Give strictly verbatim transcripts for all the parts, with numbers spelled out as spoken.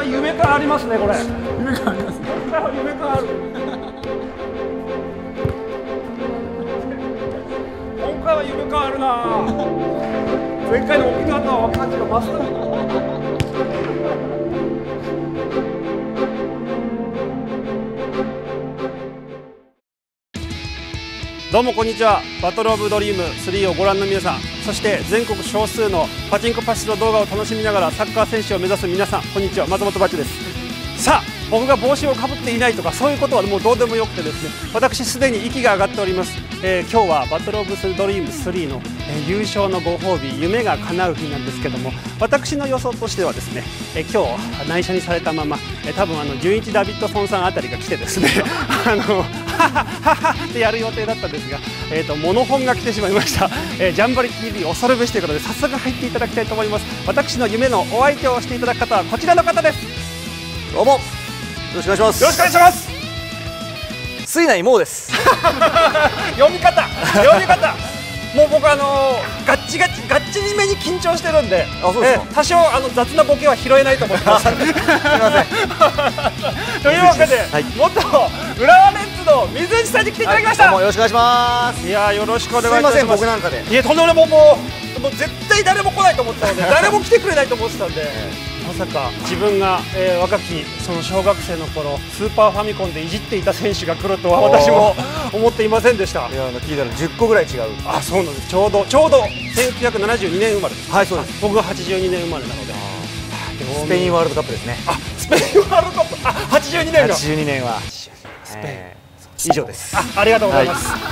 り夢感ありますねこれ。 夢感ありますね。 今回は夢感ある。今回は夢感あるな。前回の沖縄とは感じが増すな。どうもこんにちは。バトルオブドリームスリーをご覧の皆さん、そして全国少数のパチンコパチスロ動画を楽しみながらサッカー選手を目指す皆さん、こんにちは。松本バチです。さあ、僕が帽子をかぶっていないとかそういうことはもうどうでもよくてですね、私すでに息が上がっております。えー、今日はバトルオブドリームスリーの、えー、優勝のご褒美、夢が叶う日なんですけども、私の予想としてはですね、えー、今日内緒にされたまま、えー、多分あのじゅういちダビッドソンさんあたりが来てですねあのははははってやる予定だったんですが、えー、とモノホンが来てしまいました。えー、ジャンバリ ティーブイ 恐るべしということで早速入っていただきたいと思います。私の夢のお相手をしていただく方はこちらの方です。 どうもよろしくお願いします。 よろしくお願いします。 水内もうです。 読み方読み方もう僕あのー、ガッチガチガッチに目に緊張してるんで、 あ、そうですか。 えー、多少あの雑なボケは拾えないと思ってます。すみません。というわけで、はい、元浦和レッズの水内さんに来ていただきました。 はい、どうもよろしくお願いします。 いやー、よろしくお願いいたします。 すみません、僕なんかで。 いや、とんでもない。もうもうもう絶対誰も来ないと思ってたので誰も来てくれないと思ってたんで、まさか自分が、えー、若きその小学生の頃スーパーファミコンでいじっていた選手が来るとは私も思っていませんでした。 いや、聞いたらじゅっこぐらい違う。 あ、そうなんです。ちょうどちょうどせんきゅうひゃくななじゅうにねん生まれです。 はい、そうです。 僕がはちじゅうにねん生まれなので、 スペインワールドカップですね。 あ、スペインワールドカップ、あ、はちじゅうにねんのはちじゅうにねんはスペイン、 以上です。 あ、ありがとうございます。はい、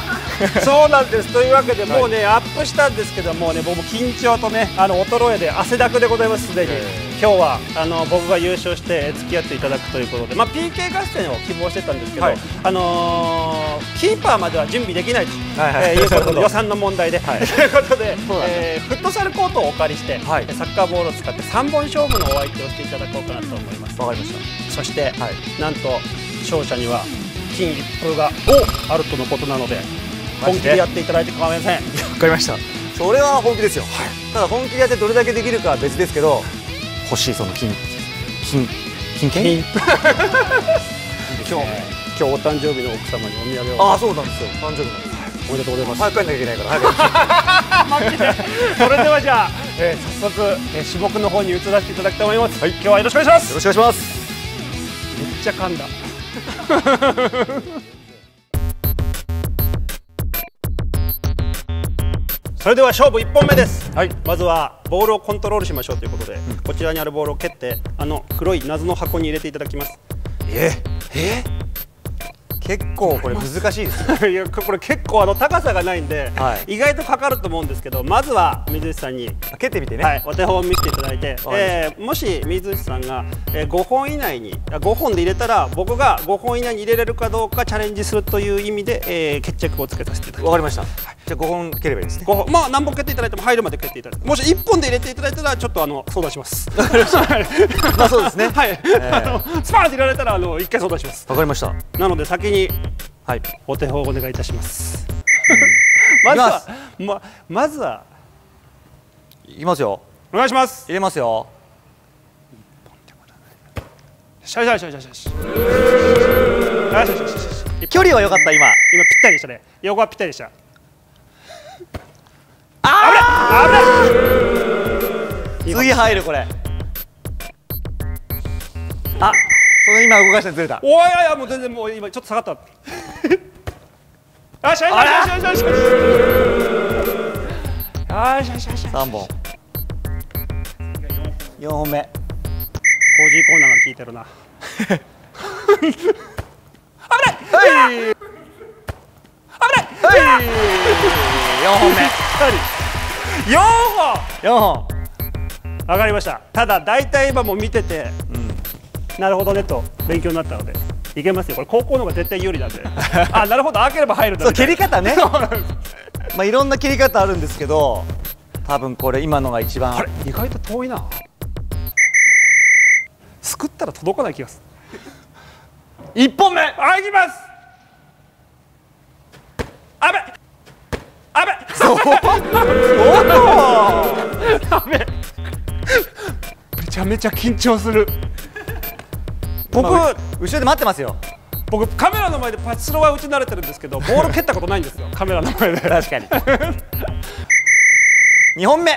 そうなんです。というわけでもうね、はい、アップしたんですけどもね、僕も緊張とね、あの衰えで汗だくでございます。すでに今日はあの僕が優勝して付き合っていただくということで、まあ、ピーケー 合戦を希望してたんですけど、はい、あのー、キーパーまでは準備できないということで予算の問題で、はい、ということで、えー、フットサルコートをお借りして、はい、サッカーボールを使ってさんぼん勝負のお相手をしていただこうかなと思います。 わかりました。 そして、はい、なんと勝者には金一封があるとのことなので、本気でやっていただいて構いません。わかりました。それは本気ですよ。はい、ただ本気でやってどれだけできるかは別ですけど、欲しいその金金金券。今日今日お誕生日の奥様にお土産を。 ああ、そうなんですよ。誕生日なんです。 おめでとうございます。 早く帰んなきゃいけないから早く。それではじゃあ、えー、早速、えー、種目の方に移らせていただきたいと思います。はい、今日はよろしくお願いします。 よろしくお願いします。 めっちゃ噛んだ。それでは勝負いっぽんめです。はい、まずはボールをコントロールしましょうということで、うん、こちらにあるボールを蹴ってあの黒い謎の箱に入れていただきます。 ええ結構これ難しいですいや、これ結構あの高さがないんで、はい、意外とかかると思うんですけど、まずは水内さんに蹴ってみてね、 はい、お手本を見せていただいて、えー、もし水内さんが、えー、ごほん以内にごほんで入れたら、僕がごほん以内に入れれるかどうかチャレンジするという意味で、えー、決着をつけさせていただきます。 わかりました。はい、じゃあごほん蹴ればいいですね。 ごほん、まあ何本蹴っていただいても入るまで蹴っていただいて、もしいっぽんで入れていただいたらちょっとあの相談します。 まあそうですね。はい。 あのスパーンって入れられたらあの一回相談します。 わかりました。 なので先に。はい、お手本をお願いいたします。まずは、ま、まずは。 いきますよ。 お願いします。 入れますよ。 しゃしゃしゃしゃしゃしゃ。 距離は良かった、今。 今ぴったりでしたね。横はぴったりでした。あー、危ない。危ない。 次入る、これ。あ、その今動かしたずれた。 おいおいおい、もう全然もう今ちょっと下がった。あしゃしゃしゃしゃしゃしゃ。あしゃしゃしゃ。 三本。四本目。 コージーコーナーが効いてるな。危ない。はい。危ない。はい。 四本目。 四本。 四本。 上がりました。ただ大体今も見てて。なるほどねと勉強になったのでいけますよ。これ高校の方が絶対有利なんであ、なるほど、開ければ入るんだ。 そう、蹴り方ねまあいろんな蹴り方あるんですけど、多分これ今のが一番。 あれ、意外と遠いな。すくったら届かない気がする。いっぽんめ、あ、いきます。あべあべそうあべめちゃめちゃ緊張する。 僕後ろで待ってますよ。 僕カメラの前でパチスロは打ち慣れてるんですけど、ボール蹴ったことないんですよカメラの前で。 確かに。にほんめ。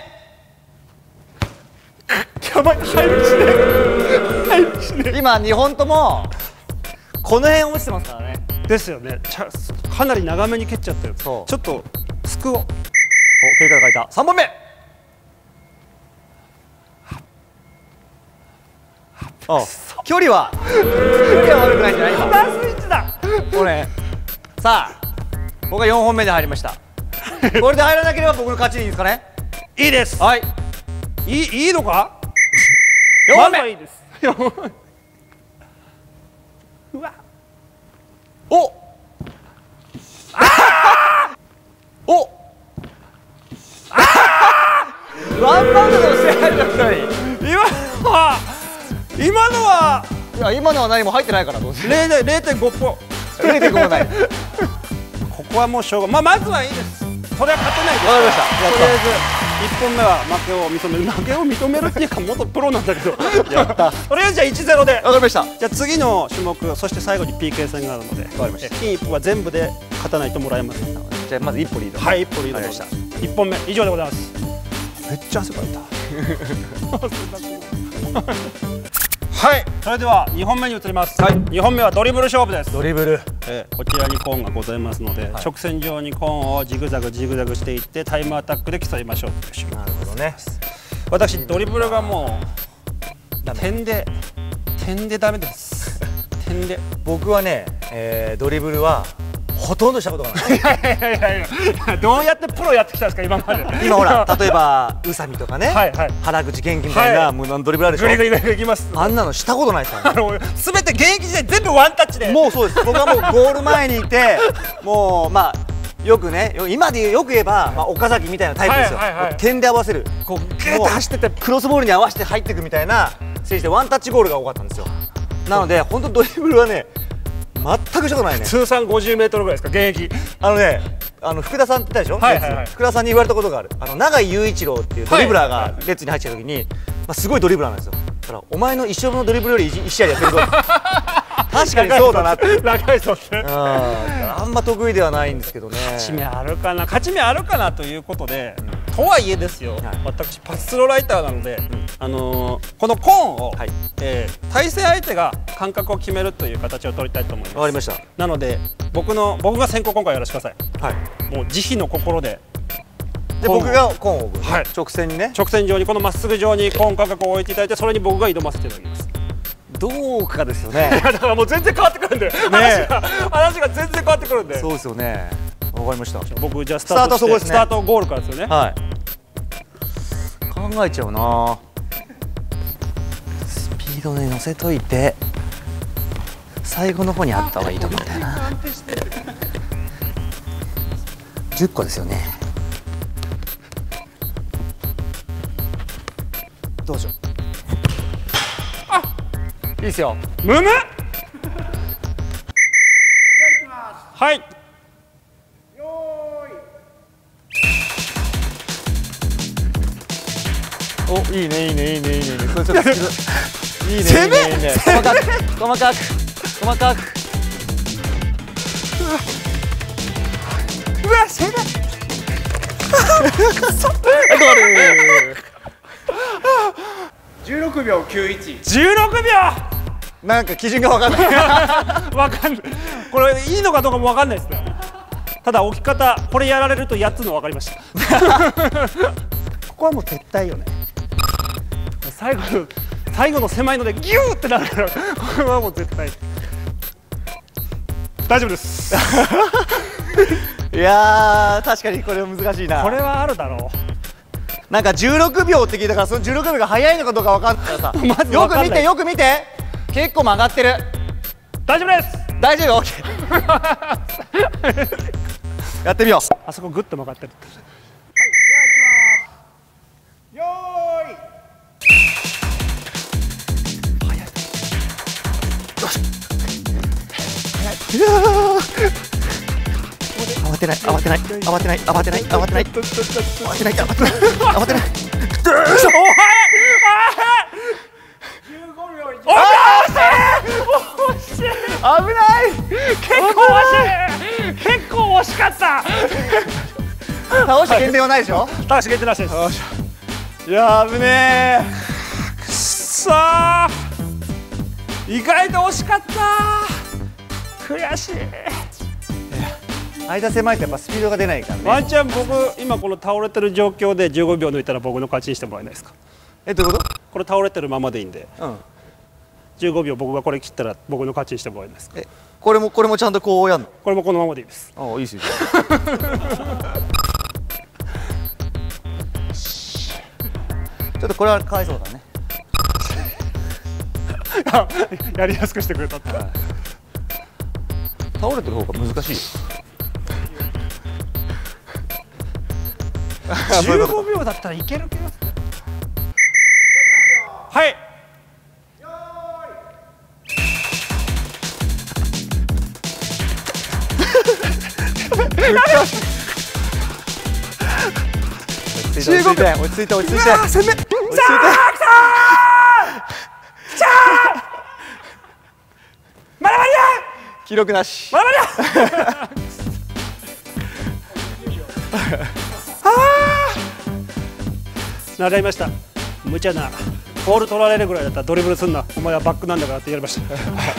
やばい、入るしね入るしね。 今にほんともこの辺落ちてますからね。 ですよね。ちゃかなり長めに蹴っちゃってる。 そうちょっとすくを。 お、経過が書いた。さんぼんめ。あ、距離は距離は悪くないんじゃない今。 ナイスイッチだ。 これさあ僕がよんほんめで入りました。これで入らなければ僕の勝ちでいいですかね。 いいです。 はい、 いいいいのか。 よんほんめ。 いいです。うわ。 おっおっワンバウンドでもして入るのに。 今のは今のは。 いや今のは何も入ってないからどうせ零点零点五ポ。 ゼロてんごもない。 ここはもうしょうが、まあまずはいいです。それは勝てないです。 わかりました。 とりあえず一本目は負けを認める。負けを認めるっていうか元プロなんだけど。 やった。 とりあえずじゃあいちゼロで。 わかりました。 じゃあ次の種目、そして最後に ピーケー 戦があるので、 わかりました。 金一歩は全部で勝たないともらえません。 じゃあまず一歩リード。 はい、一歩リードわかりました。 一本目以上でございます。めっちゃ汗かいた。はい、それではにほんめに移ります。はい、にほんめはドリブル勝負です。 ドリブル、 えー、こちらにコーンがございますので、はい、直線上にコーンをジグザグジグザグしていってタイムアタックで競いましょうという種目。 なるほどね。 私ドリブルがもう点で点でダメです。点で。 僕はね、えー、ドリブルはほとんどしたことがない。 いやいやいやいや、どうやってプロやってきたんですか今まで。 今ほら例えば宇佐美とかね、 はいはい、 原口元気みたいな、はい、もうドリブルあるでしょ。 グリグリグリグリいきます。 あんなのしたことないですから、ね。 すべて現役時代全部ワンタッチで。 もうそうです。僕はもうゴール前にいて、もうまあよくね、今でよく言えば、まあ、岡崎みたいなタイプですよ。点で合わせる、 こうグーッと走っててクロスボールに合わせて入っていくみたいな選手でワンタッチゴールが多かったんですよ。なので本当ドリブルはね全くしたことないね。 通算ごじゅうメートルぐらいですか現役。 あのね、あの福田さんって言ったでしょ。はいはいはい、福田さんに言われたことがある。あの永井雄一郎っていうドリブラーがレッツに入ってきた時に、まあすごいドリブラーなんですよ。だからお前の一生分のドリブルより一試合でやってるぞ。確かにそうだなって。 長いぞって。 あんま得意ではないんですけどね。 勝ち目あるかな、勝ち目あるかなということで、うん、とはいえですよ、はい、私パチスロライターなので、うん、あのー、このコーンを、はい、えー、対戦相手が感覚を決めるという形を取りたいと思います。 わかりました。 なので僕の僕が先行今回やらせてください。はい、もう慈悲の心で。 で僕がコーンを置く、はい、直線にね、 直線上にこのまっすぐ上にコーン感覚を置いていただいて、それに僕が挑ませていただきます。 どうかですよね。 だからもう全然変わってくるんで、ね、話が話が全然変わってくるんで。 そうですよね。わかりました。 僕じゃあスタートして、スタートゴールからですよね。はい。 考えちゃうな。スピードで乗せといて最後の方にあった方がいいと思うんだよな。じゅっこですよね。どうしよう。いいですよ。 むむ。はい。 よーい。お、いいねいいねいいねいいね。それちょっといいねいいねいいね。細かく細かく細かく。 うわ、攻め。じゅうろくびょうきゅういち。じゅうろくびょう。なんか基準が分かんない。 分かんない。これいいのかどうかも分かんないですね。ただ置き方、これやられるとやっつの分かりました。ここはもう絶対よね。最後の最後の狭いのでギューってなるから、これはもう絶対大丈夫です。 いやー確かにこれは難しいな。 これはあるだろう。 なんかじゅうろくびょうって聞いたから、そのじゅうろくびょうが早いのかどうか分かんないからさ。まずよく見てよく見て、結構曲がってる。 大丈夫です。 大丈夫。オッケー。やってみよう。 あそこグッと曲がってる。はい、では行きます。よーい。早い。よし。早い。いやー。 慌てない慌てない慌てない慌てない慌てない慌てない慌てない慌てない。 おはじゅうごびょういち。おしい。 ない結構惜しい結構惜しかった倒した減点はないでしょ。 倒し限定なしです。いや危ねえくっそー意外と惜しかった悔しい。 間狭いとやっぱスピードが出ないからね。 ワンチャン僕今この倒れてる状況でじゅうごびょう抜いたら僕の勝ちにしてもらえないですか。 えどういうこと。 これ倒れてるままでいいんで、 うん、 じゅうごびょう僕がこれ切ったら僕の勝ちにしてもらえないですか。 えこれもこれもちゃんとこうやんの。 これもこのままでいいです。 ああいいっすよちょっとこれはかわいそうだねやりやすくしてくれたって、はい、 倒れてる方が難しいよじゅうごびょうだったらいける気がする。はいじゅうごびょう落ち着いて落ち着いて落ち着いて。 さあ来たー来たーまだまだ記録なし。 まだまだ習いました。無茶なボール取られるぐらいだったらドリブルすんな、お前はバックなんだからって言われました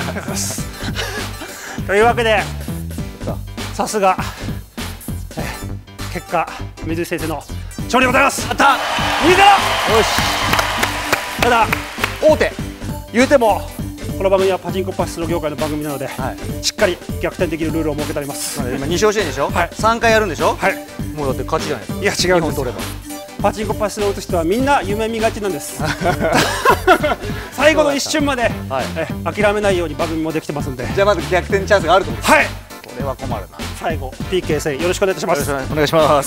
というわけでさすが結果水井先生の勝利でございます。やったにたいゼロ。よしただ大手言うてもこの番組はパチンコパチスロ業界の番組なので、はい、しっかり逆転できるルールを設けてあります。 今に勝してるんでしょ、はい、さんかいやるんでしょ、はい、もうだって勝ちじゃないですか。 いや違うんですよ。パチンコパチスロを打つ人はみんな夢見がちなんです最後の一瞬まで、はい、え諦めないように番組もできてますんで。 じゃあまず逆転チャンスがあると思う。 はい、 これは困るな。 最後 ピーケー 戦よろしくお願いいたします。 お願いします。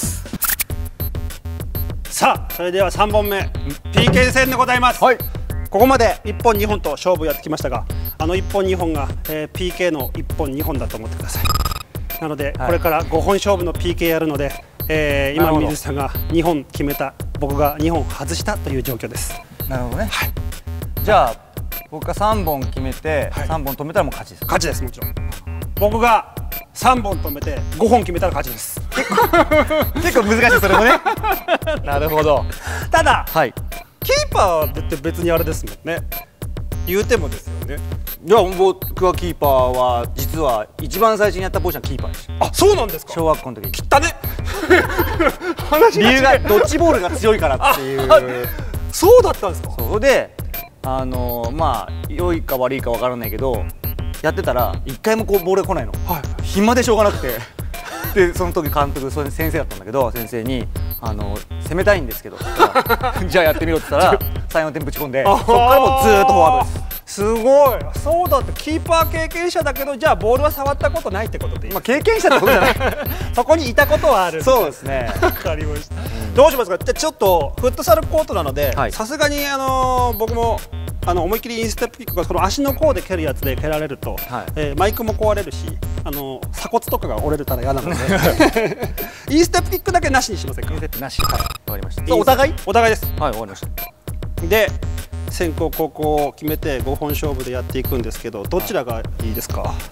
さあそれではさんぼんめ ピーケー 戦でございます。 はい、 ここまでいっぽんにほんと勝負をやってきましたが、あのいっぽんにほんが、えー、ピーケー のいっぽんにほんだと思ってください。なので、はい、これからごほん勝負の ピーケー やるので、えー、今水さんがにほん決めた、僕がにほん外したという状況です。 なるほどね、はい、じゃあ僕がさんぼん決めて、はい、さんぼん止めたらもう勝ちです。 勝ちです。もちろん僕がさんぼん止めてごほん決めたら勝ちです。 結構難しいそれもねなるほど。 ただ、 はい、 キーパーって別にあれですもんね、言うてもですよね。 いや僕はキーパーは実は一番最初にやったポジションはキーパーです。 あ、そうなんですか。 小学校の時に。 切ったね理由がドッジボールが強いからっていうそうだったんですか。 それであのー、まあ良いか悪いか分からないけどやってたら一回もこうボールが来ないの、はい、暇でしょうがなくてでその時監督、それ先生だったんだけど、先生にあの攻めたいんですけどじゃあやってみろって言ったらさん、よんてんぶち込んで、そこからもうずーっとフォワードです。 すごい。そうだって、キーパー経験者だけど、じゃあボールは触ったことないってことでいい。 まあ経験者ってことじゃないそこにいたことはある。 そうですね。 わかりました。どうしますか。じゃあちょっとフットサルコートなので、さすがにあのー、僕もあの思いっきりインステップキックがその足の甲で蹴るやつで蹴られると、はい、えー、マイクも壊れるし、あのー、鎖骨とかが折れるたら嫌なのでインステップキックだけなしにしませんか。インステップなし。はい、わかりました。 お互いお互いです。 はい、わかりました。 で先攻後攻を決めてごほん勝負でやっていくんですけど、どちらがいいですか。はい、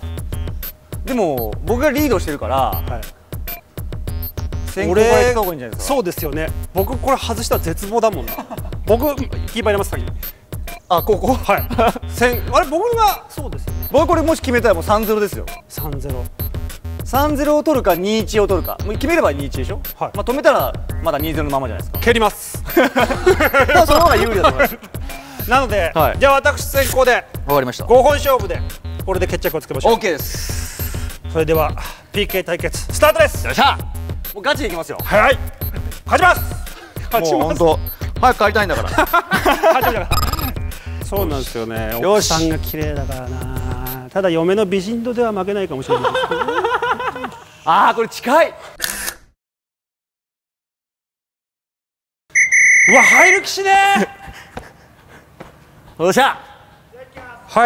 でも僕がリードしてるから、はい、先攻から行った方がいいんじゃないですか。そうですよね。僕これ外したら絶望だもんな僕キーパー入れます先に。あ、ここはいあれ僕がそうですよね。僕これもし決めたらもう さんたいゼロ ですよ。さんたいゼロ さんたいゼロを取るかにたいいちを取るか。もう決めればにたいいちでしょ。はい、まあ止めたらまだにたいゼロのままじゃないですか。蹴りますその方が有利だと思いますなので、はい、じゃあ私先行でわかりました。ごほん勝負でこれで決着をつけましょう。 OK です。それでは ピーケー 対決スタートです。よっしゃ、もうガチでいきますよ。はい、勝ちます。勝ちます。もう本当早く帰りたいんだから勝ちだからそうなんですよね。奥さんが綺麗だからな。ただ嫁の美人度では負けないかもしれないですけどああこれ近い。うわ入る気しねーよっしゃ。はい。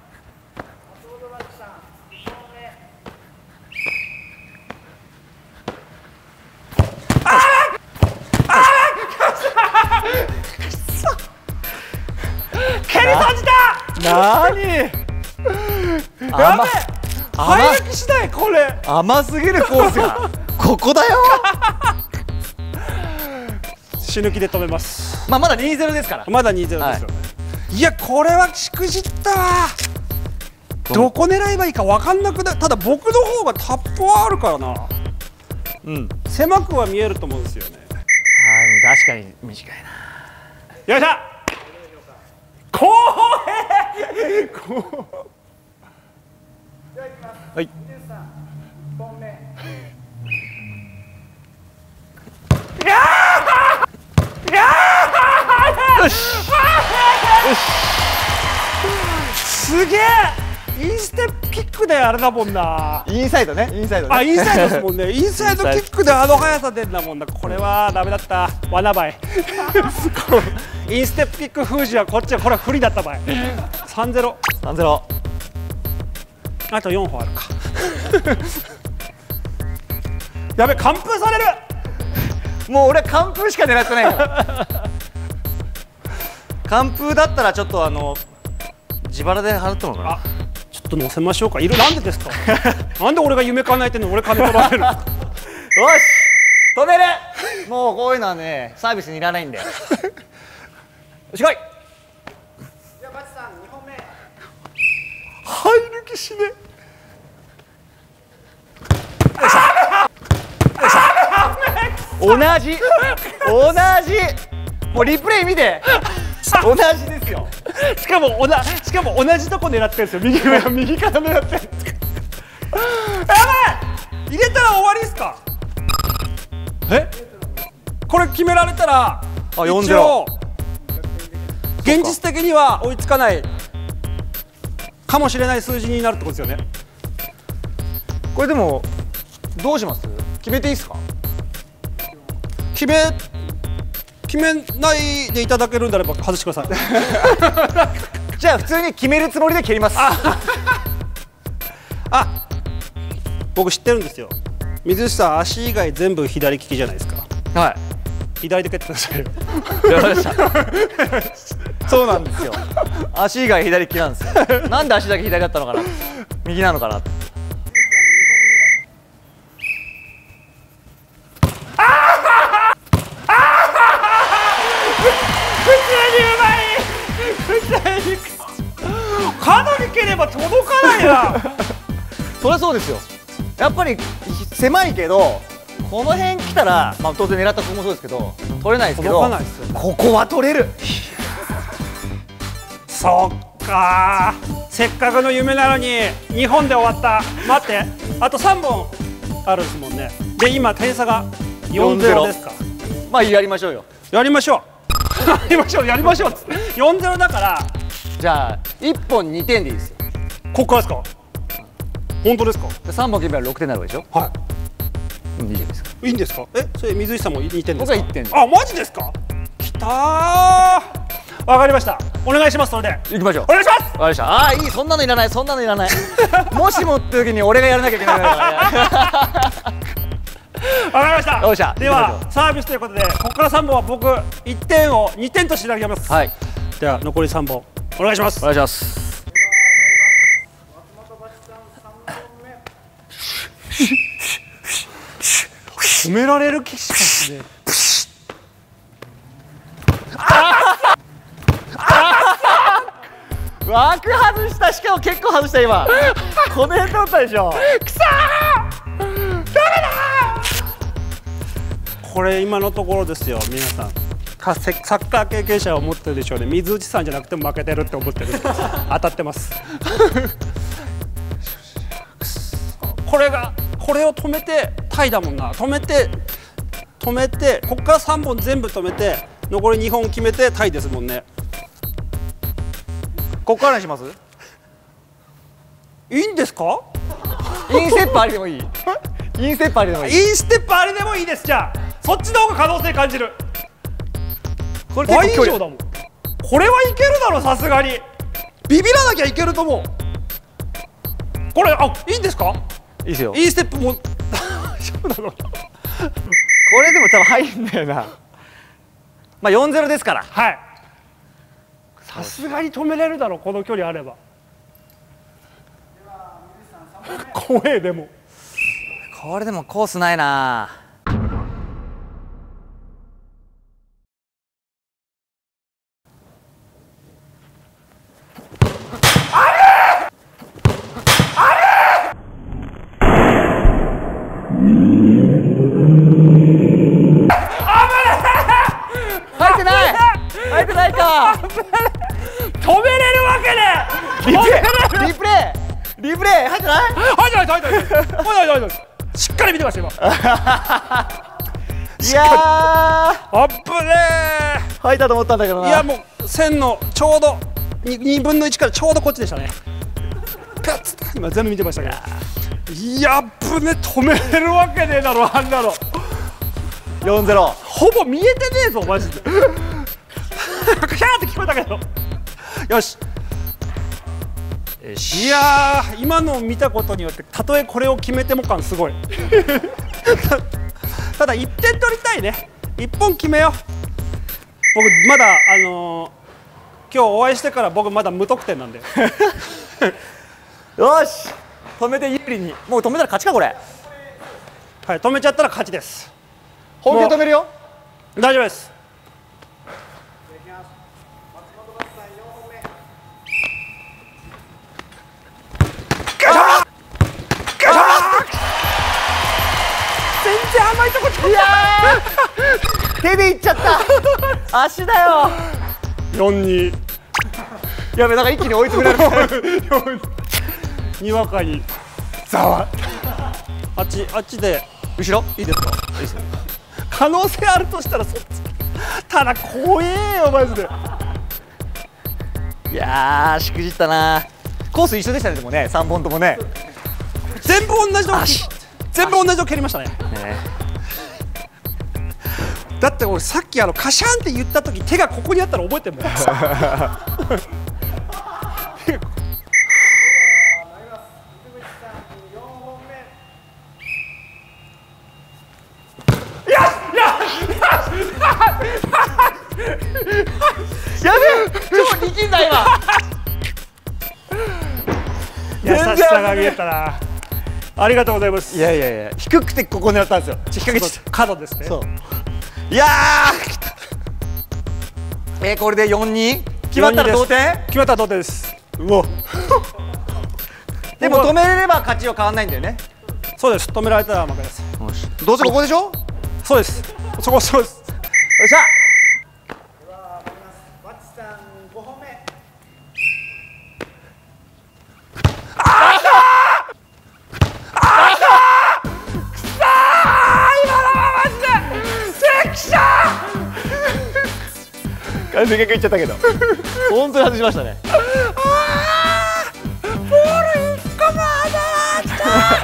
あああ蹴り閉じた。なーにやべえ早くしないこれ甘すぎるコースがここだよ死ぬ気で止めます。 まあまだ にたいゼロ ですから。 まだ にたいゼロ ですよね、はい、いやこれはしくじったわ。どこ狙えばいいか分かんなくなる。ただ僕の方がタップはあるからな。うん、狭くは見えると思うんですよね。 ああ確かに短いな。よいしょ公平公はいよしすげえインステップキックであれだもんな。 インサイドねインサイドねあインサイドですもんねインサイドキックであの速さ出んだもんな。これはダメだった罠ばいインステップキック封じはこっちはこれは不利だった場合 さんたいゼロさんたいゼロあとよんほんあるかやべ完封される。 もう俺は完封しか狙ってないから完封だったらちょっとあの自腹で払ったのかな。 ちょっと乗せましょうか。いるなんでですかなんで俺が夢叶えてんの俺金取られるよし止めるもうこういうのはねサービスにいらないんでよし来い。 じゃあバチさんにほんめ入る気しね同じ同じもうリプレイ見て同じですよしかもおなしかも同じとこ狙ってるんですよ。右上右から狙ってるやばい入れたら終わりですか。えこれ決められたらあよんたいゼロ現実的には追いつかないかもしれない数字になるってことですよね。 これでもどうします？決めていいですか？ 決め決めないでいただけるんであれば外してくださいじゃあ普通に決めるつもりで蹴ります。 あ僕知ってるんですよ。水内さん足以外全部左利きじゃないですか。 はい左で蹴ってくださいよそうなんですよ足以外左利きなんですよなんで足だけ左だったのかな右なのかなかなり蹴れば届かないなそりゃそうですよ。やっぱり狭いけどこの辺来たら、まあ、当然狙った子もそうですけど取れないですけどですよ、ね、 ここは取れるそっかせっかくの夢なのににほんで終わった。待ってあとさんぼんあるんですもんね。で今点差がよんたいゼロですか。 まあやりましょうよやりましょうやりましょうやりましょうよんたいゼロだからじゃあいっぽんにてんでいいですよ。 こっからですか。本当ですか。 さんぼん決めたらろくてんになるわけでしょ。 はいいいじゃないですか。 いいんですか。えそれ水井さんもにてんですか。 僕はいってん。 あマジですか。きたーわかりました。お願いします。それで行きましょう。 お願いします。 わかりました。ああいいそんなのいらないそんなのいらないもしもって時に俺がやらなきゃいけないからねわかりました。 よっしゃではサービスということでここからさんぼんは僕いってんをにてんとしていただきます。はいでは残りさんぼんお願いします。 お願いします。 止められる気しますね。 枠外したしかも結構外した今この辺通ったでしょ。 くそーダメだー。これ今のところですよ皆さんサッカー経験者は思ってるでしょうね。水内さんじゃなくても負けてるって思ってる当たってますこれがこれを止めてタイだもんな。止めて止めてここからさんぼん全部止めて残りにほん決めてタイですもんね。 ここからにします？ いいんですか。 インステップありでもいいインステップありでもいいインステップありでもいいです。じゃあそっちの方が可能性感じる。 これ倍以上だもん。これはいけるだろさすがに。ビビらなきゃいけると思う。これあいいんですか。 いいですよ。 インステップも大丈夫なのこれでも多分入るんだよなまあよんたいゼロですから。 はいさすがに止めれるだろこの距離あれば。 怖えでもこれでもコースないな。入ってない入ってないか。 止めれるわけね。 リプレイリプレイリプレイ入ってない。 入ってない入ってない入ってない入ってないしっかり見てました今。 いやーあっぶねー入ったと思ったんだけどな。 いやもう線のちょうどにぶんのいちからちょうどこっちでしたね。ピャッつって今全部見てましたけど、いやっぶね止めれるわけねえだろあんなの。 よんゼロほぼ見えてねえぞマジで。キャーって聞こえたけど。よしいやー今のを見たことによってたとえこれを決めても感すごい。ただいってん取りたいね。いっぽん決めよう。僕まだあのー、今日お会いしてから僕まだ無得点なんで。 よし止めて有利に。もう止めたら勝ちかこれ。 はい止めちゃったら勝ちです。 本気で止めるよ。 大丈夫です。全然甘いとこ飛んだ。 手でいっちゃった。足だよ。 よんにやべなんか一気に追い詰められる。 にわかにざわ。あっちあっちで後ろいいですか。いいですよ。可能性あるとしたらそっち。ただ怖えよマジで。 いやーしくじったな。コース一緒でしたねでもねさんぼんともね。 全部同じの全部同じの蹴りましたね。ねだって俺さっきあのカシャンって言った時手がここにあったら覚えてるもん。 やべえ超力んだ今。 優しさが見えたな。ありがとうございます。 いやいやいや低くてここ狙ったんですよ。引っ掛けちゃった。 角ですね。 そういやーえー、これでよんに決まったら同点。 決まったら同点です。うおでも止めれれば勝ちは変わんないんだよね。 そうです。止められたら負けです。 どうせここでしょ。 そうです。そこそうです。 よっしゃ。完全にいっちゃったけど本当に外しましたね。 あーボールいっこまだ来た。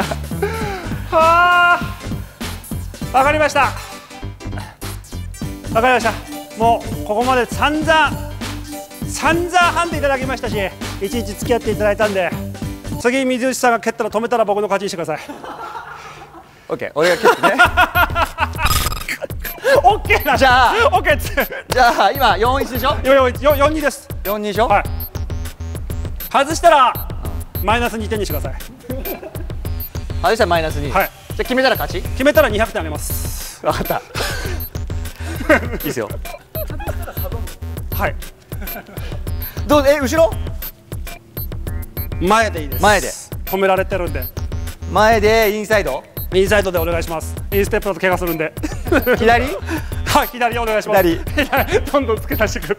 はあわかりました。わかりました。もうここまで散々散々ハンデいただきましたしいちいち付き合っていただいたんで次水内さんが蹴ったら止めたら僕の勝ちにしてください。 オッケー俺が蹴ってね。 オッケーな。 じゃあオッケーじゃあ今よんいちでしょ。 よんにです。 よんにでしょ。 はい外したらマイナスにてんにしてください。 外したらマイナスに。はい。じゃあ決めたら勝ち。 決めたらにひゃくてんあげます。 分かった。いいですよ。 はい。 どうえ後ろ？ 前でいいです。 前で止められてるんで。 前でインサイド？ インサイドでお願いします。インステップだと怪我するんで。 左？ はい、左お願いします。 左。 どんどん付け足してくる。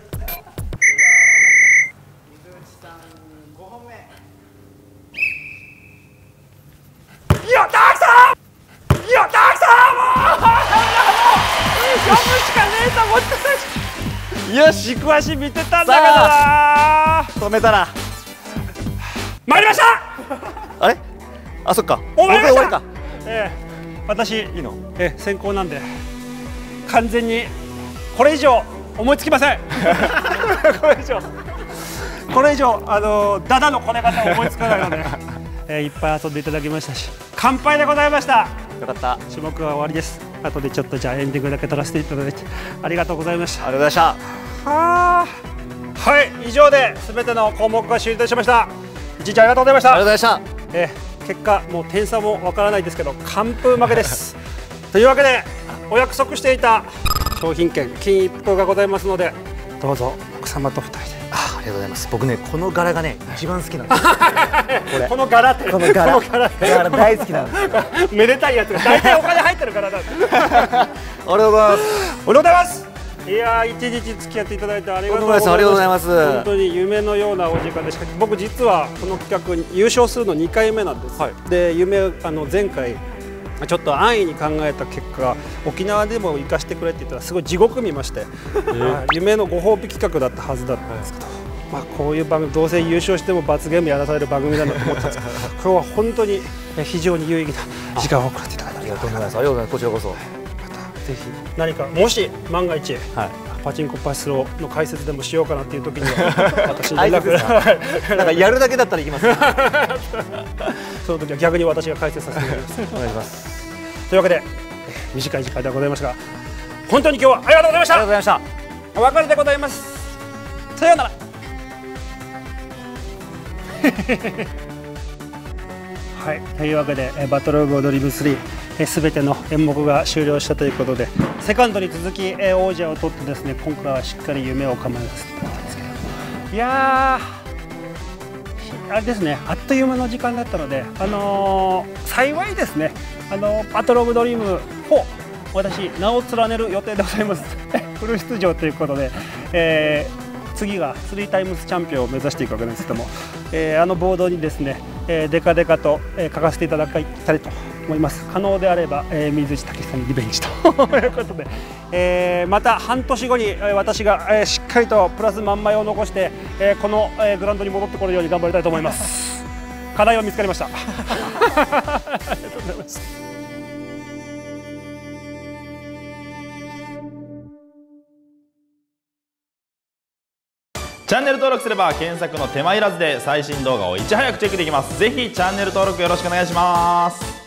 やったーきたー。やったーきたー。もう。読むしかねえと思ってたし。よし、軸足見てたんだけどなー。 止めたら。 参りました。 あれ？あ、そっか。 終わりました。 終わりか。 ええ、私いいの？ ええ、先行なんで完全にこれ以上思いつきません。これ以上これ以上あのダダのこね方思いつかないので、えー、いっぱい遊んでいただきましたし乾杯でございました。 よかった。 種目は終わりです。後でちょっとじゃあエンディングだけ撮らせていただいてありがとうございました。 ありがとうございました。 はあ、はい、以上で全ての項目が終了しました。一日ありがとうございました。 ありがとうございました。 えー結果もう点差もわからないですけど完封負けですというわけでお約束していた商品券金一封がございますのでどうぞ奥様とふたりで。 あありがとうございます。僕ねこの柄がね一番好きなんですこれこの柄ってこの柄この柄って柄大好きなんですめでたいやつが大体お金入ってる柄なんですありがとうございます。 おめでとうございます。いやー一日付き合っていただいてありがとうございます。 ありがとうございます。 本当に夢のようなお時間でした。僕実はこの企画に優勝するのにかいめなんです、はい、で夢あの前回ちょっと安易に考えた結果沖縄でも行かせてくれって言ったらすごい地獄見まして、えー、夢のご褒美企画だったはずだったんですけど、まあこういう番組どうせ優勝しても罰ゲームやらされる番組だなと思ったんですけど今日は本当に非常に有意義な時間を送っていただいてありがとうございます。ありがとうございます。こちらこそぜひ何かもし万が一、はい、パチンコパチスロの解説でもしようかなっていう時には私に連絡なんかやるだけだったら行きます、ね、 その時は逆に私が解説させていただきますお願いしますというわけで短い時間ではございましたが本当に今日はありがとうございました。 ありがとうございました。 お別れでございます。さようならはい、というわけでバトルオブドリームスリーすべての演目が終了したということでセカンドに続き王者を取ってですね今回はしっかり夢をかまえさせていただいたんですけどいやーあれですねあっという間の時間だったので、あのー、幸いですね、あのー、バトルオブドリームフォー私名を連ねる予定でございますフル出場ということで、えー、次がスリータイムズチャンピオンを目指していくわけですけども、えー、あのボードにですね、えー、デカデカと、えー、書かせていただきたいと思います。可能であれば、えー、水内武さんにリベンジということで、えー、また半年後に、えー、私が、えー、しっかりとプラス満枚を残して、えー、この、えー、グラウンドに戻ってこれるように頑張りたいと思います課題は見つかりましたありがとうございます。 チャンネル登録すれば検索の手間いらずで最新動画をいち早くチェックできます。ぜひチャンネル登録よろしくお願いします。